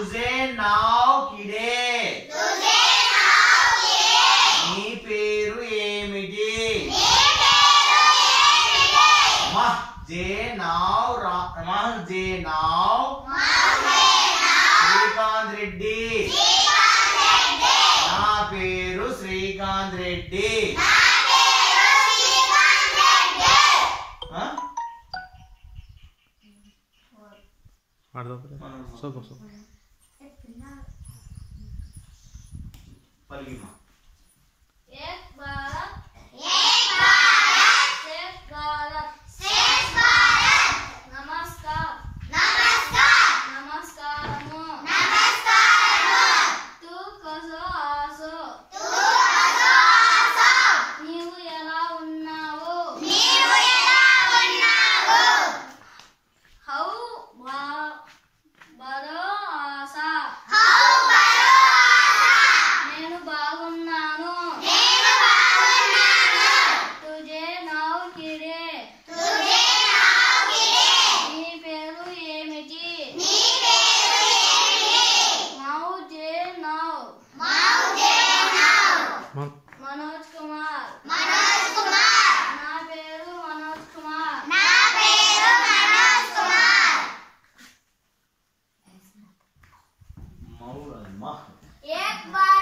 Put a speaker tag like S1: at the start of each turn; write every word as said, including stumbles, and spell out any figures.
S1: तुझे नाव किडे तुझे नाव किडे नी पेरु ఏమిటి నీ పేరు ఏమిటి మహ్ जे नाव मह जे नाव శ్రీకాంత్ రెడ్డి శ్రీకాంత్ రెడ్డి నా పేరు శ్రీకాంత్ రెడ్డి నా పేరు శ్రీకాంత్ రెడ్డి ఆ
S2: ఆడదాం సోప సోప
S1: పలిగిమా
S3: एक भारत एक भारत श्रेष्ठ भारत श्रेष्ठ भारत नमस्कार नमस्कार नमस्कारము नमस्कारము तू कसो आसो तू कसो आसो నీవు ఎలా ఉన్నావు నీవు ఎలా ఉన్నావు హౌ బరో ఆసా హౌ బరో ఆసా నేను బాగున్నాను నేను బాగున్నాను తుజే నావ్ కిడే తుజే నావ్ కిడే నీ పేరు ఏమిటి నీ పేరు ఏమిటి మౌజే నావ్ మౌజే నావ్ మనోజ్ కుమార్ మనోజ్ కుమార్ నా పేరు మనోజ్ కుమార్ నా పేరు మనోజ్ కుమార్
S1: మౌ మహ్
S3: एक बार